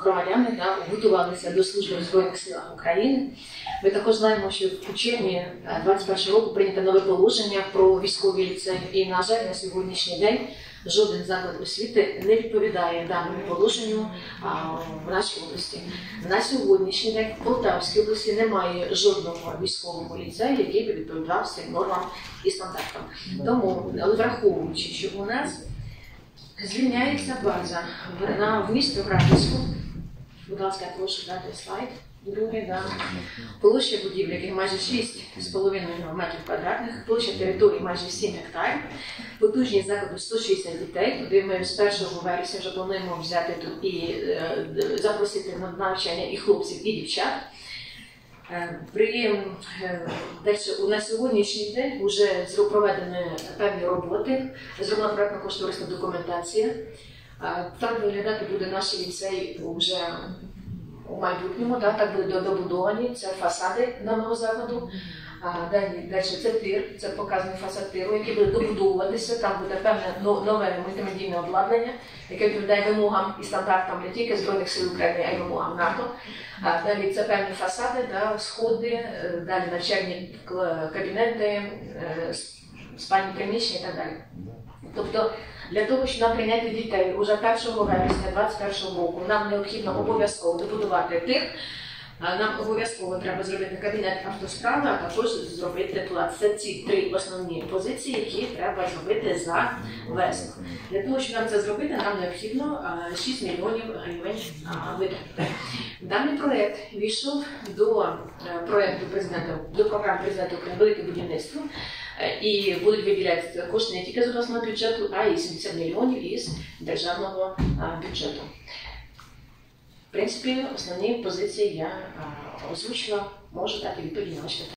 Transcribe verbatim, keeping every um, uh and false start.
громадяни да, готувалися до служби в Збройних силах України. Ми також знаємо, що в червні двадцять першого року прийнято нове положення про військові ліцеї. І, на жаль, на сьогоднішній день жоден заклад освіти не відповідає даному положенню а, в нашій області. На сьогоднішній день в Полтавській області немає жодного військового ліцею, який би відповідав всім нормам і стандартам. Тому, але враховуючи, що у нас звільняється база на, в місті Градівську, будь ласка, я прошу дати слайд. Друге, да. Площа будівлі, яких майже шість з половиною метрів квадратних, площа території майже сім гектарів, потужність закладу сто шістдесят дітей, куди ми з першого вересня вже плануємо взяти тут і е, запросити на навчання і хлопців, і дівчат. Е, при, е, дальше, на сьогоднішній день вже проведені певні роботи, зроблена проєктно-кошторисна документація. Е, так виглядати буде наш ліцей вже у майбутньому, да, так буде добудовані, це фасади даного закладу. А, далі, далі це тир, це показаний фасад тиру, який буде добудовуватися, там буде певне нове мультимедійне обладнання, яке відповідає вимогам і стандартам не тільки Збройних сил України, а й вимогам НАТО. А, далі це певні фасади, да, сходи, далі навчальні кабінети, спальні приміщення і так далі. Тобто, для того, щоб нам прийняти дітей уже першого вересня двадцять першого року, нам необхідно обов'язково добудувати тих, нам обов'язково треба зробити кабінет автосправи, а також зробити плац. Це ці три основні позиції, які треба зробити за весну. Для того, щоб нам це зробити, нам необхідно шість мільйонів гривень витратити. Даний проєкт війшов до проєкту президента, до програми президента України «Велике будівництво». І будуть виділятися кошти не тільки з обласного бюджету, а й сімдесят мільйонів із державного бюджету. В принципі, основні позиції я озвучила, можу так і відповідь на ваші питання.